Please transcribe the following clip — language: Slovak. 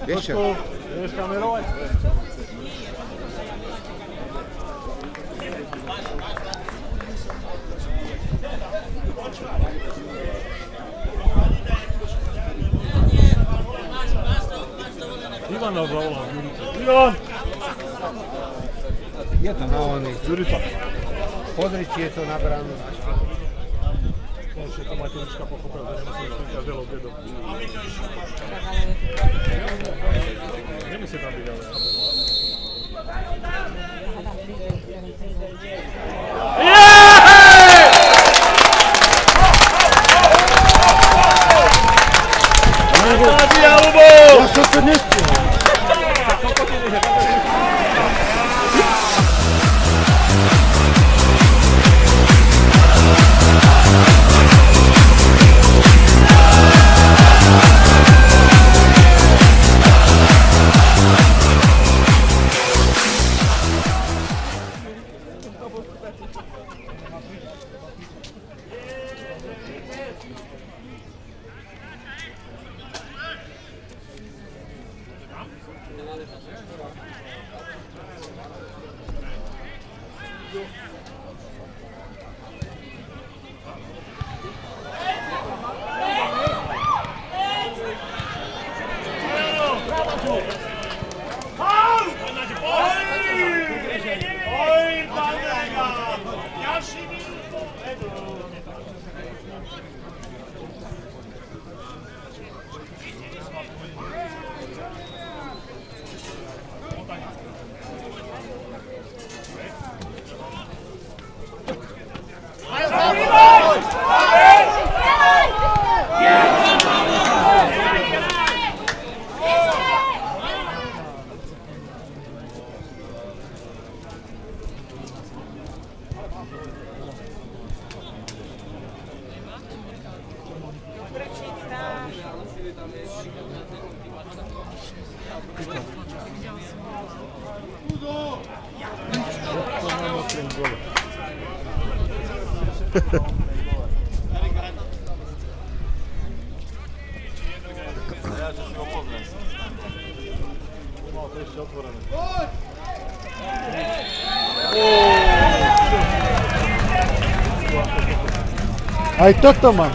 Vieš čo? Vieš kamerovať? Ivana zavolám, Jurica. Ivan! Je to na oných. Jurica. Pozri, či je to na bránu. Konečne to Matelička pochopil, že nemusím ísť každé obiedo. Nemusí tam byť, ale... Ja som to nestihol. Aj toto mám.